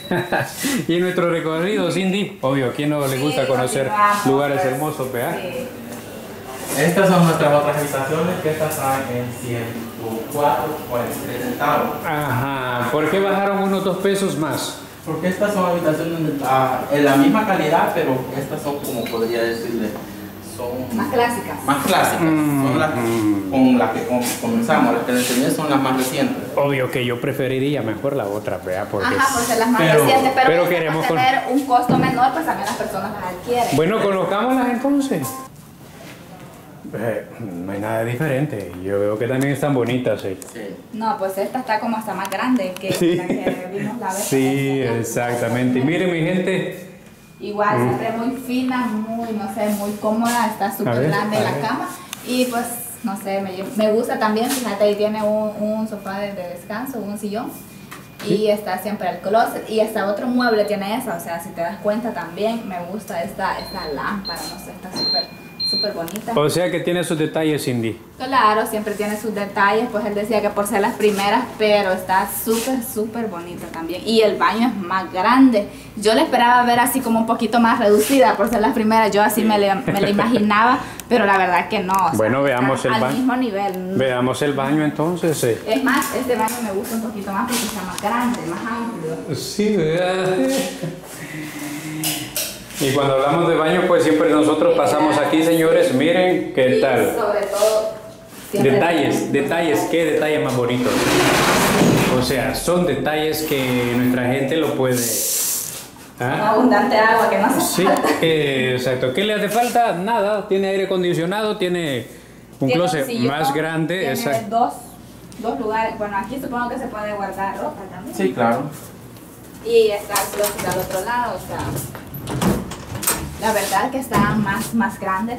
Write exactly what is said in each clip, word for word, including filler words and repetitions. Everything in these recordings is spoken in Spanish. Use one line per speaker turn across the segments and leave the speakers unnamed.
Y en nuestro recorrido, Cindy, obvio, ¿a quién no le gusta
Sí,
conocer
continuamos,
lugares
pues,
hermosos, vea?
sí.
Estas son nuestras otras habitaciones, que estas están en ciento cuatro con cuarenta y tres centavos.
Ajá, ¿por qué bajaron unos dos pesos más?
Porque estas son habitaciones ah, en la misma calidad, pero estas son, como podría decirle, son
Más clásicas.
más clásicas.
Mm.
Son las con las que com- comenzamos, las que les enseñé son las más recientes.
Obvio que yo preferiría mejor la otra, vea, porque...
Ajá, por ser las más
Pero-
recientes, pero,
pero
pero
queremos
queremos tener un costo menor, pues también las personas las adquieren.
Bueno, colocámoslas entonces. Eh, no hay nada diferente. Yo veo que también están bonitas, sí.
Sí.
No, pues esta está como hasta más grande que
Sí.
la que vimos la vez.
Sí,
pasada.
exactamente. Y miren, mi gente,
Igual,
Mm.
siempre muy fina, muy, no sé, muy cómoda, está
A
súper
ver,
grande
a
la
ver.
cama. Y pues, no sé, me, me gusta también, fíjate, ahí tiene un, un sofá de, de descanso, un sillón. Y está siempre el closet. Y hasta otro mueble tiene esa, o sea, si te das cuenta también, me gusta esta, esta lámpara, no sé, está súper, súper bonita.
o sea que tiene sus detalles, Cindy.
Claro, siempre tiene sus detalles, pues él decía que por ser las primeras, pero está súper, súper bonita también. Y el baño es más grande. Yo le esperaba ver así como un poquito más reducida por ser las primeras, yo así me le, me le imaginaba, pero la verdad que no. o sea,
Bueno, veamos
está
el
al
baño.
mismo nivel.
Veamos el baño entonces. Sí,
Es más, este baño me gusta un poquito más porque está más grande, más amplio.
sí, ¿verdad? Y cuando hablamos de baño, pues siempre nosotros pasamos aquí, señores. Miren, ¿qué
Y
tal?
sobre todo, siempre-
Detalles, detalles, qué detalles más bonitos. O sea, son detalles que nuestra gente lo puede...
Con
¿Ah?
abundante agua que no hace
Sí,
falta.
eh, exacto. ¿Qué le hace falta? Nada. Tiene aire acondicionado, tiene un
Tiene
closet
sillón,
más grande.
Tiene
Exacto.
dos, dos lugares. Bueno, aquí supongo que se puede guardar ropa también.
Sí, claro.
Y está el closet al otro lado, o sea, la verdad que están más, más grandes.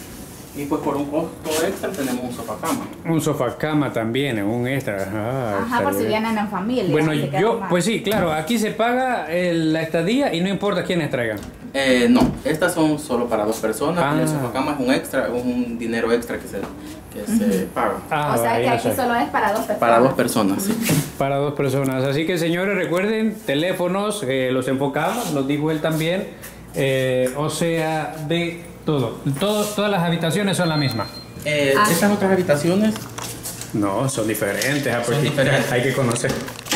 Y pues por un costo extra tenemos un sofá cama.
Un sofá cama también, un extra. Ah,
Ajá, por si
estaría bien.
vienen en familia.
Bueno,
se quedan
yo,
más.
pues sí, claro, aquí se paga el- la estadía y no importa quiénes traigan.
Eh, no, estas son solo para dos personas.
Ah.
Y el sofá cama es un extra, un dinero extra que se, que se paga.
Ah,
o sea
ahí
que
lo
aquí
sé.
solo es para dos personas.
Para dos personas, sí.
Para dos personas. Así que señores, recuerden, teléfonos, eh, los enfocamos, nos dijo él también. Eh, o sea, de todo. Todos, todas las habitaciones son la misma.
Eh,
Ah.
Estas otras habitaciones,
No, son diferentes. ah, porque
Son diferentes.
Hay que conocer.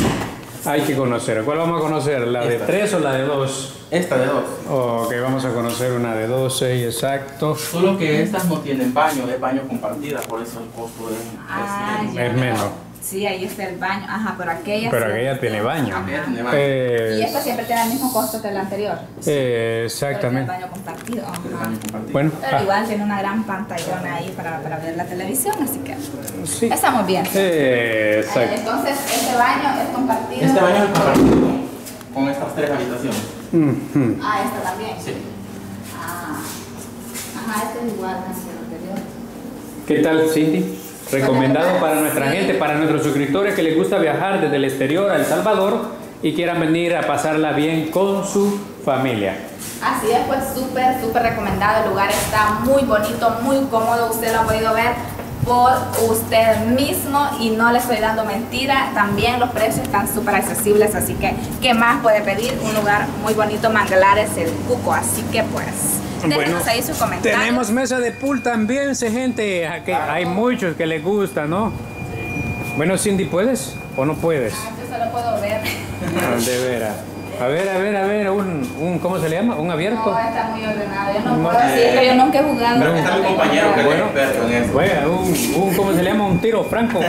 Hay que conocer. ¿Cuál vamos a conocer? ¿La de
Esta.
tres o la de dos?
esta de dos.
Ok, vamos a conocer una de doce, exacto.
Solo que estas no tienen baño, es baño compartida, por eso el costo es,
Ah,
es-
ya.
Es menos.
Sí, ahí está el baño. Ajá, pero aquella
Pero
sí-
aquella tiene baño.
Aquella tiene baño.
Eh,
Y esta siempre tiene el mismo costo que el anterior.
eh,
Pero
exactamente.
tiene baño compartido.
es
Ajá.
baño compartido.
Bueno,
Pero
ah,
igual tiene una gran pantallona ahí para, para ver la televisión, así que
sí.
estamos bien.
Eh,
Eh,
exacto.
Entonces, este baño es compartido.
Este baño es compartido con estas tres habitaciones.
Ujú.
Ah, esta también.
Sí.
Ah. Ajá, este es igual que el anterior.
¿Qué tal, Cindy? Recomendado para nuestra gente, para nuestros suscriptores que les gusta viajar desde el exterior a El Salvador y quieran venir a pasarla bien con su familia.
Así es, pues súper, súper recomendado. El lugar está muy bonito, muy cómodo. Usted lo ha podido ver por usted mismo y no le estoy dando mentira. También los precios están súper accesibles, así que ¿qué más puede pedir? Un lugar muy bonito, Manglares, el Cuco. Así que pues, déjenos ahí su comentario.
tenemos mesa de pool también, se gente. a que hay muchos que les gusta, ¿no? Bueno, Cindy, ¿puedes o no puedes?
Ah, yo solo puedo ver.
Ah, de veras. A ver, a ver, a ver, un, un ¿cómo se le llama? ¿Un abierto?
No, está muy ordenado. Yo no,
No,
puedo decir que yo nunca he jugado.
Pero aquí está mi compañero que es
Bueno,
experto en eso.
bueno, un, un, ¿cómo se le llama? Un tiro franco.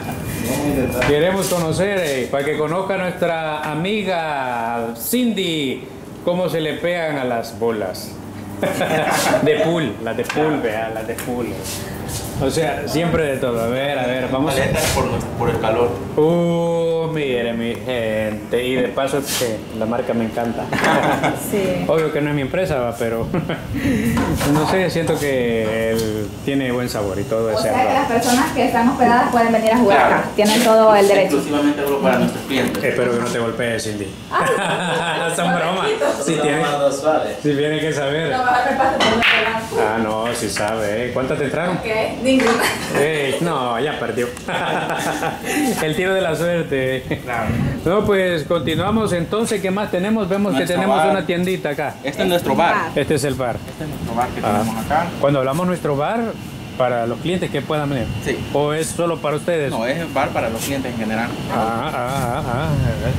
Queremos conocer, eh, para que conozca a nuestra amiga Cindy, cómo se le pegan a las bolas. De pool, las de pool, vea, las de pool. O sea, siempre de todo. A ver, a ver, vamos a...
Paletas por, nuestro- por el calor.
Uh, mire mi gente. Y de paso que la marca me encanta.
Sí.
Obvio que no es mi empresa, va, pero no sé, siento que él tiene buen sabor y todo
O
ese
sea que las
arroz.
personas que están hospedadas pueden venir a jugar
Claro.
acá. Tienen todo el derecho.
Exclusivamente solo para nuestros clientes.
Espero que no te golpees, Cindy.
Ay,
Son bromas. Si tiene, si tiene que saber.
No, mejor me paso por un lado.
Ah, no, si sabe, ¿eh? ¿Cuántas te entraron?
Ok, Ninguna.
Ey, no, ya perdió. El tiro de la suerte.
Claro.
No, pues continuamos entonces. ¿Qué más tenemos? Vemos
Nuestro
que tenemos
bar.
una tiendita acá.
Este es nuestro bar.
Este es el bar.
Este es nuestro bar que
Ah.
tenemos acá.
Cuando hablamos nuestro bar, para los clientes que puedan venir.
Sí.
¿O es solo para ustedes?
No, es el bar para los clientes en general.
Ah, ah, ah,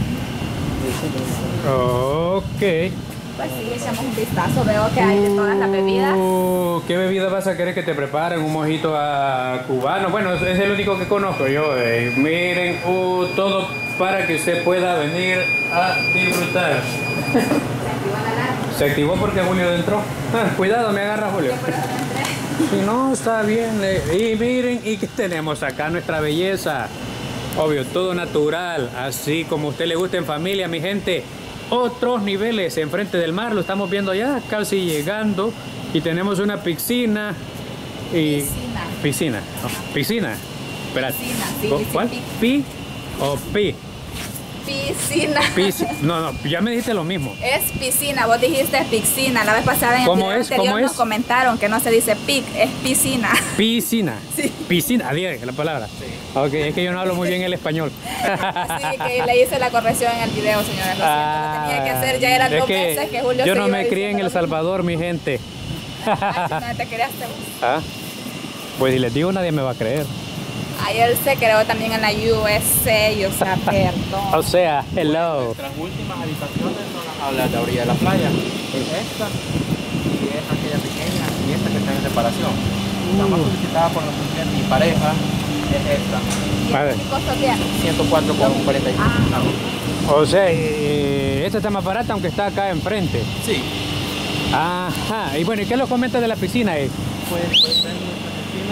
ah. Ok.
Pues sí, echamos un vistazo. Veo que hay de todas las bebidas.
Uh, ¿Qué bebida vas a querer que te preparen? ¿Un mojito a cubano? Bueno, es el único que conozco yo. eh. Miren, uh, todo para que usted pueda venir a disfrutar.
Se activó la alarma.
Se activó porque Julio entró. Ah, cuidado, me agarra Julio.
Yo por eso no entré.
Si no, está bien. eh. Y miren, ¿y qué tenemos acá? Nuestra belleza. Obvio, todo natural, así como a usted le gusta en familia, mi gente. Otros niveles enfrente del mar, lo estamos viendo ya, casi llegando. Y tenemos una piscina. Y
Piscina.
Piscina. No, piscina. Espera.
Piscina, sí,
¿Cu-
dice
¿Cuál?
pi-
Pi o pi.
Piscina.
Pis- No, no, ya me dijiste lo mismo.
Es piscina, vos dijiste piscina. La vez pasada en el
¿Cómo
video
es?
anterior
¿Cómo
nos
es?
comentaron que no se dice pic, es piscina.
Piscina.
Sí.
Piscina. Adiós, la palabra. Ok, es que yo no hablo muy bien el español.
Así que le hice la corrección en el video, señores. Lo siento, lo tenía que hacer. Ya eran
Es
dos
que
veces que Julio
yo
se
no
iba
me crié en
diciendo
El
lo mismo.
Salvador, mi gente.
Ay, no te creaste vos.
¿Ah? Pues si les digo, nadie me va a creer.
Ahí él se creó también en la U S A, o sea,
O
perdón.
sea, hello.
Nuestras últimas habitaciones son las aulas de la orilla de la playa. Es esta y es aquella pequeña y esta que está en separación. La más solicitada por nuestros clientes y pareja es esta.
¿Y
A ver.
qué costo tiene?
ciento cuatro con cuarenta y cinco
Ah.
centavos.
O sea, eh, esta está más barata aunque está acá enfrente.
Sí,
Ajá. Y bueno, ¿y qué los comenta de la piscina ahí?
pues, pues ven nuestra piscina.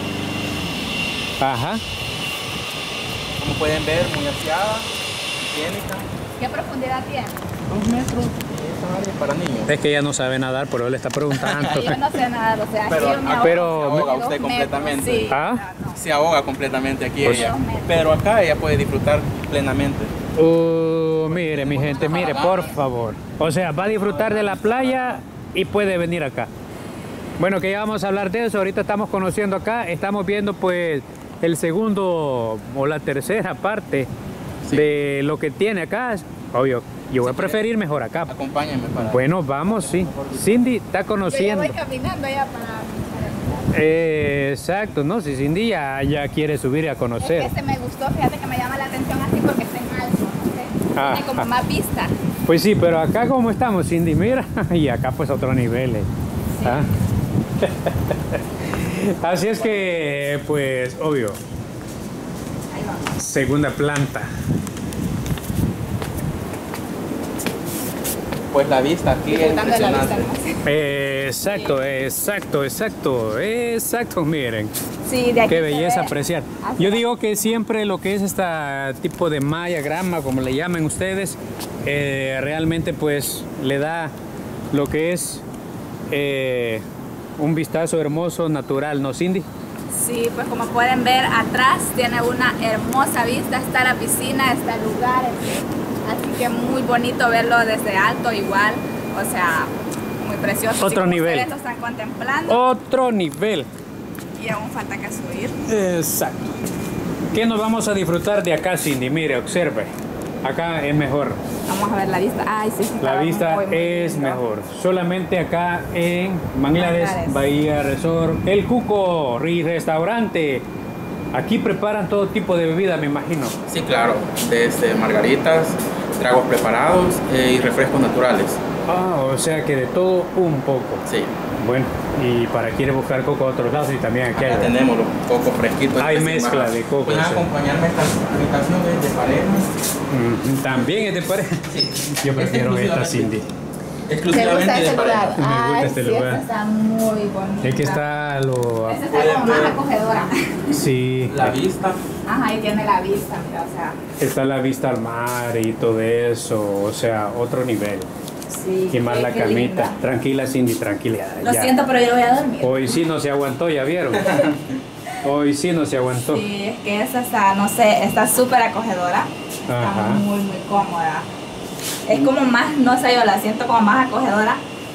Ajá.
Como pueden ver, muy aseada, higiénica.
¿Qué profundidad tiene?
Dos metros y esa área para niños.
Es que ella no sabe nadar, por eso le está preguntando.
Yo no sé nada, o sea,
Pero-
aquí yo me
ah,
ahogo
pero-
de
Se ahoga
dos
usted
metros,
completamente.
Sí.
¿Ah?
No, no.
Se ahoga completamente aquí
Pues-
ella. Pero acá ella puede disfrutar plenamente.
Uh, mire, mi gente, mire, por favor. O sea, va a disfrutar de la playa y puede venir acá. Bueno, que ya vamos a hablar de eso. Ahorita estamos conociendo acá. Estamos viendo, pues, el segundo o la tercera parte
Sí.
de lo que tiene acá. Obvio, yo voy a preferir mejor acá.
Acompáñenme para...
Bueno, vamos, sí. Cindy está
Yo ya
conociendo.
voy caminando ya para...
Eh, exacto, ¿no? Si Cindy ya, ya quiere subir a
Es
conocer.
que este me gustó, fíjate que me llama la atención así porque está en alto, no sé.
Ah,
Tiene como
ah.
más vista.
Pues sí, pero acá como estamos, Cindy, mira. Y acá pues otro nivel. eh.
Sí.
¿Ah? Así es que, pues, obvio,
Ahí vamos.
segunda planta.
Pues la vista aquí es
Disfrutando de la vista
impresionante.
nomás.
Eh, exacto, exacto, exacto, exacto, miren.
Sí, de aquí
Qué
se
belleza
ve.
apreciar.
Así
Yo
es.
digo que siempre lo que es este tipo de malla, grama, como le llamen ustedes, eh, realmente pues le da lo que es eh, un vistazo hermoso, natural, ¿no, Cindy?
Sí, pues como pueden ver atrás tiene una hermosa vista, está la piscina, está el lugar, así que muy bonito verlo desde alto igual, o sea, muy precioso.
Otro
Así como
nivel.
Ustedes lo están contemplando
Otro nivel.
y aún falta que subir.
Exacto. ¿Qué nos vamos a disfrutar de acá, Cindy? Mire, observe. Acá es mejor.
Vamos a ver la vista. Ay, sí, sí,
La
está
vista
muy, muy
es
lindo.
mejor. Solamente acá en Manglares,
Manglares.
Bahía Resort, El Cuco y Restaurante. Aquí preparan todo tipo de bebida, me imagino.
Sí, claro. Desde margaritas, tragos preparados eh, y refrescos naturales.
Ah, o sea que de todo un poco.
Sí.
Bueno, y para quienes buscar coco a otros lados y también aquí
Acá
hay.
tenemos los cocos fresquitos.
Hay
recién
mezcla
bajados.
de cocos,
Pueden
sí.
acompañarme a esta habitación de pareja.
Mm, También es de pareja.
Sí.
Yo prefiero esta, Cindy.
¿Te
Exclusivamente
gusta
de
ese lugar?
pareja.
Me gusta
Ay,
este
sí,
lugar.
esta está muy bonita.
Es que está lo.
Esta está como más acogedora.
Sí.
La vista.
Ajá, y tiene la vista, mira, o sea,
Está la vista al mar y todo eso, o sea, otro nivel.
sí.
Y más
qué-
la
qué
calmita.
linda.
Tranquila, Cindy, tranquila.
Lo
ya.
siento, pero yo voy a dormir.
Hoy sí no se aguantó, ya vieron. Hoy sí no se aguantó.
Sí, es que esa está, no sé, está súper acogedora. Está
Ajá.
muy, muy cómoda. Es como más, no sé, yo la siento como más acogedora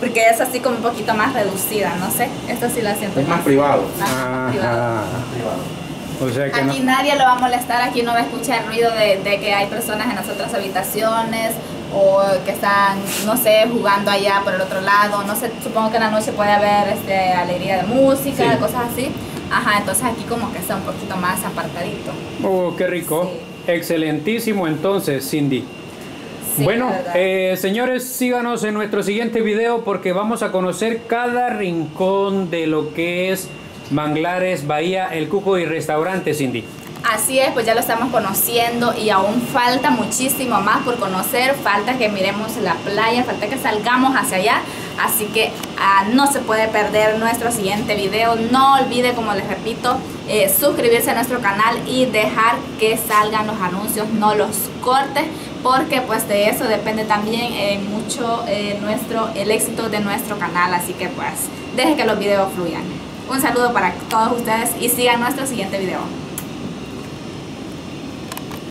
porque es así como un poquito más reducida, no sé, esta sí la siento
Es más privado.
más, más privado.
Ajá.
Privado.
O sea que
Aquí
no.
nadie lo va a molestar, aquí no va a escuchar ruido de, de que hay personas en las otras habitaciones o que están, no sé, jugando allá por el otro lado, no sé, supongo que en la noche puede haber este, alegría de música,
Sí.
cosas así. Ajá, entonces aquí como que está un poquito más apartadito.
Oh, qué rico.
Sí.
Excelentísimo entonces, Cindy.
Sí,
bueno,
la verdad.
eh, señores, síganos en nuestro siguiente video porque vamos a conocer cada rincón de lo que es Manglares, Bahía, El Cuco y Restaurante, Cindy.
Así es, pues ya lo estamos conociendo y aún falta muchísimo más por conocer, falta que miremos la playa, falta que salgamos hacia allá, así que ah, no se puede perder nuestro siguiente video. No olvide, como les repito, eh, suscribirse a nuestro canal y dejar que salgan los anuncios, no los cortes, porque pues de eso depende también eh, mucho eh, nuestro, el éxito de nuestro canal, así que pues deje que los videos fluyan. Un saludo para todos ustedes y sigan nuestro siguiente video.